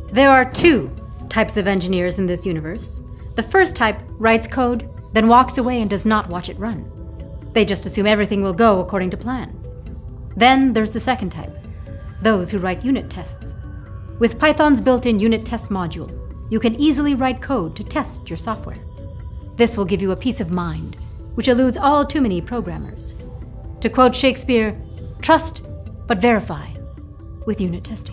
There are two types of engineers in this universe. The first type writes code, then walks away and does not watch it run. They just assume everything will go according to plan. Then there's the second type, those who write unit tests. With Python's built-in unit test module, you can easily write code to test your software. This will give you a peace of mind, which eludes all too many programmers. To quote Shakespeare, trust but verify with unit testing.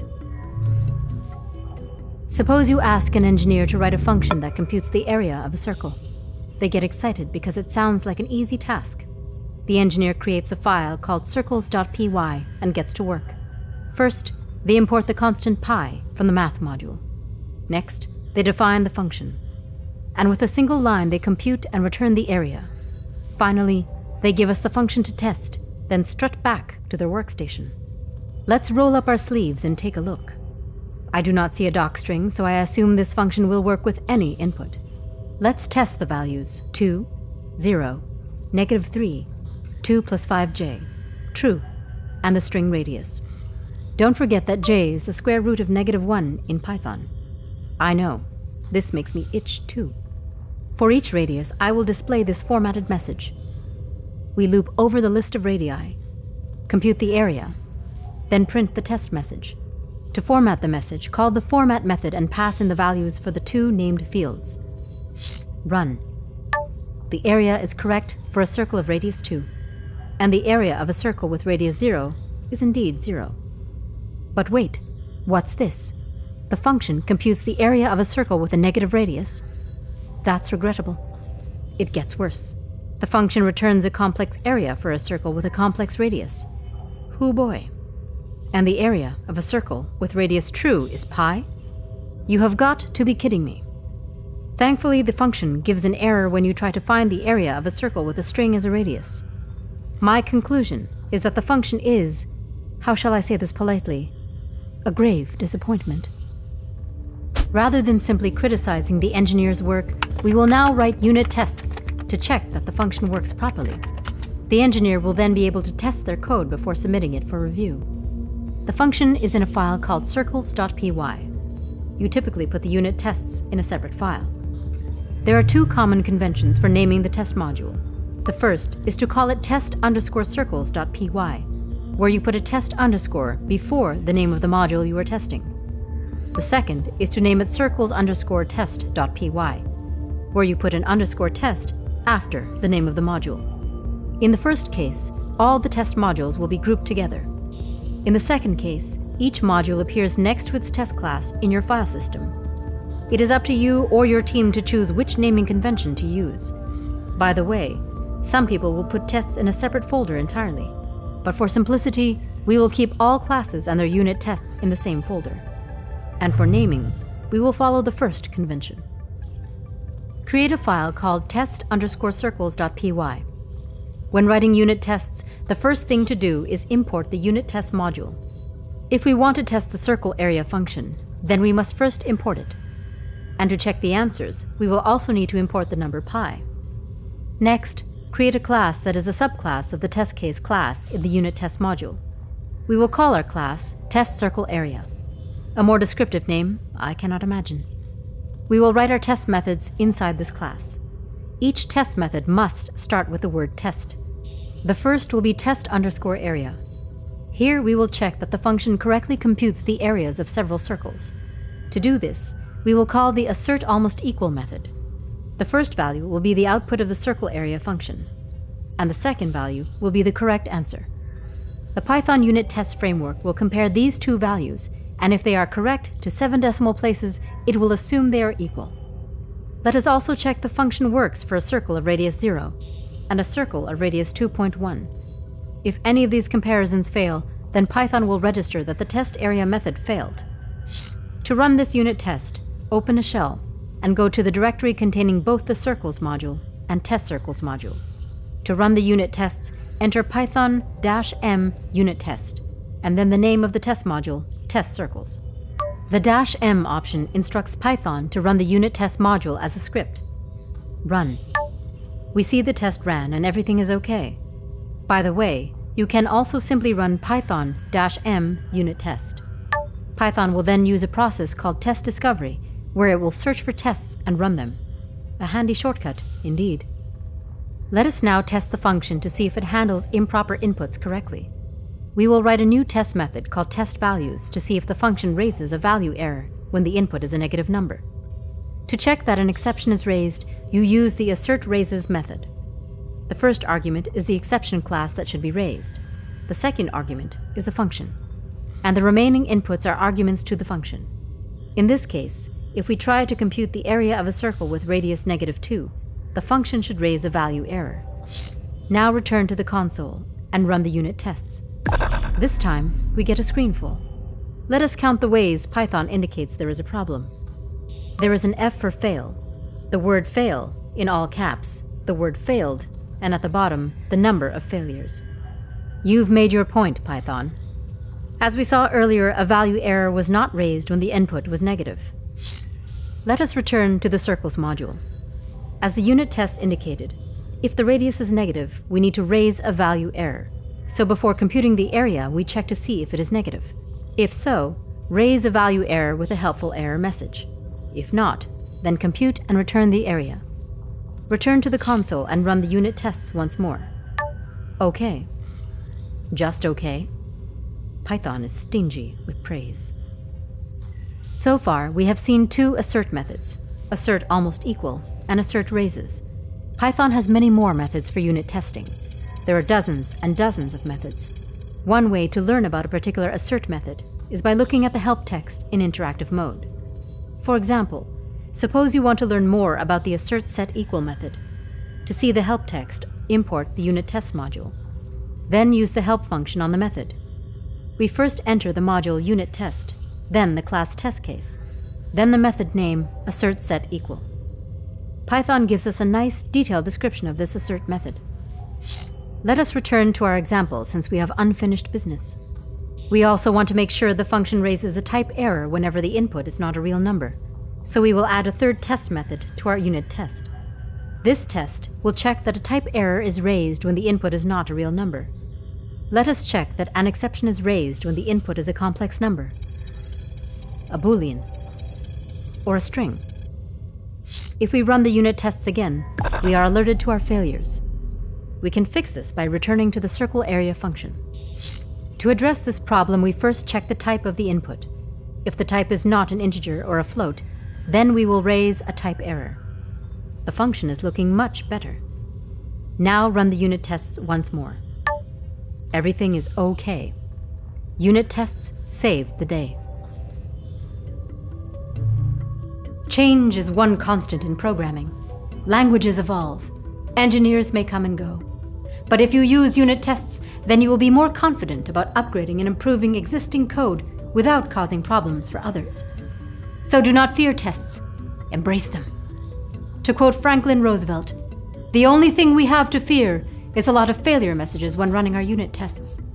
Suppose you ask an engineer to write a function that computes the area of a circle. They get excited because it sounds like an easy task. The engineer creates a file called circles.py and gets to work. First, they import the constant pi from the math module. Next, they define the function. And with a single line, they compute and return the area. Finally, they give us the function to test, then strut back to their workstation. Let's roll up our sleeves and take a look. I do not see a docstring, so I assume this function will work with any input. Let's test the values 2, 0, -3, 2 plus 5j, true, and the string radius. Don't forget that j is the square root of -1 in Python. I know, this makes me itch too. For each radius, I will display this formatted message. We loop over the list of radii, compute the area, then print the test message. To format the message, call the format method and pass in the values for the two named fields. Run. The area is correct for a circle of radius 2, and the area of a circle with radius 0 is indeed 0. But wait, what's this? The function computes the area of a circle with a negative radius. That's regrettable. It gets worse. The function returns a complex area for a circle with a complex radius. Hoo boy. And the area of a circle with radius true is pi? You have got to be kidding me. Thankfully, the function gives an error when you try to find the area of a circle with a string as a radius. My conclusion is that the function is, how shall I say this politely, a grave disappointment. Rather than simply criticizing the engineer's work, we will now write unit tests to check that the function works properly. The engineer will then be able to test their code before submitting it for review. The function is in a file called circles.py. You typically put the unit tests in a separate file. There are two common conventions for naming the test module. The first is to call it test_circles.py, where you put a test underscore before the name of the module you are testing. The second is to name it circles_test.py, where you put an underscore test after the name of the module. In the first case, all the test modules will be grouped together. In the second case, each module appears next to its test class in your file system. It is up to you or your team to choose which naming convention to use. By the way, some people will put tests in a separate folder entirely, but for simplicity, we will keep all classes and their unit tests in the same folder. And for naming, we will follow the first convention. Create a file called test_circles.py. When writing unit tests, the first thing to do is import the unit test module. If we want to test the circle area function, then we must first import it. And to check the answers, we will also need to import the number pi. Next, create a class that is a subclass of the test case class in the unit test module. We will call our class testCircleArea. A more descriptive name, I cannot imagine. We will write our test methods inside this class. Each test method must start with the word test. The first will be test_area. Here we will check that the function correctly computes the areas of several circles. To do this, we will call the assert_almost_equal method. The first value will be the output of the circle area function, and the second value will be the correct answer. The Python unit test framework will compare these two values, and if they are correct to 7 decimal places, it will assume they are equal. Let us also check the function works for a circle of radius 0 and a circle of radius 2.1. If any of these comparisons fail, then Python will register that the test area method failed. To run this unit test, open a shell and go to the directory containing both the circles module and test circles module. To run the unit tests, enter python-m unit test, and then the name of the test module, test circles. The -m option instructs Python to run the unit test module as a script. Run. We see the test ran and everything is okay. By the way, you can also simply run python-m unit test. Python will then use a process called test discovery, where it will search for tests and run them. A handy shortcut, indeed. Let us now test the function to see if it handles improper inputs correctly. We will write a new test method called testValues to see if the function raises a value error when the input is a negative number. To check that an exception is raised, you use the assert_raises method. The first argument is the exception class that should be raised. The second argument is a function, and the remaining inputs are arguments to the function. In this case, if we try to compute the area of a circle with radius -2, the function should raise a value error. Now return to the console and run the unit tests. This time, we get a screen full. Let us count the ways Python indicates there is a problem. There is an F for fail, the word fail in all caps, the word failed, and at the bottom, the number of failures. You've made your point, Python. As we saw earlier, a value error was not raised when the input was negative. Let us return to the circles module. As the unit test indicated, if the radius is negative, we need to raise a value error. So before computing the area, we check to see if it is negative. If so, raise a value error with a helpful error message. If not, then compute and return the area. Return to the console and run the unit tests once more. Okay. Just okay. Python is stingy with praise. So far, we have seen two assert methods, assert almost equal and assert raises. Python has many more methods for unit testing. There are dozens and dozens of methods. One way to learn about a particular assert method is by looking at the help text in interactive mode. For example, suppose you want to learn more about the assert set equal method. To see the help text, import the unit test module. Then use the help function on the method. We first enter the module unit test, then the class test case, then the method name assert set equal. Python gives us a nice detailed description of this assert method. Let us return to our example since we have unfinished business. We also want to make sure the function raises a type error whenever the input is not a real number, so we will add a third test method to our unit test. This test will check that a type error is raised when the input is not a real number. Let us check that an exception is raised when the input is a complex number, a Boolean, or a string. If we run the unit tests again, we are alerted to our failures. We can fix this by returning to the circle area function. To address this problem, we first check the type of the input. If the type is not an integer or a float, then we will raise a type error. The function is looking much better. Now run the unit tests once more. Everything is okay. Unit tests saved the day. Change is one constant in programming. Languages evolve. Engineers may come and go. But if you use unit tests, then you will be more confident about upgrading and improving existing code without causing problems for others. So do not fear tests. Embrace them. To quote Franklin Roosevelt, "The only thing we have to fear is a lot of failure messages when running our unit tests."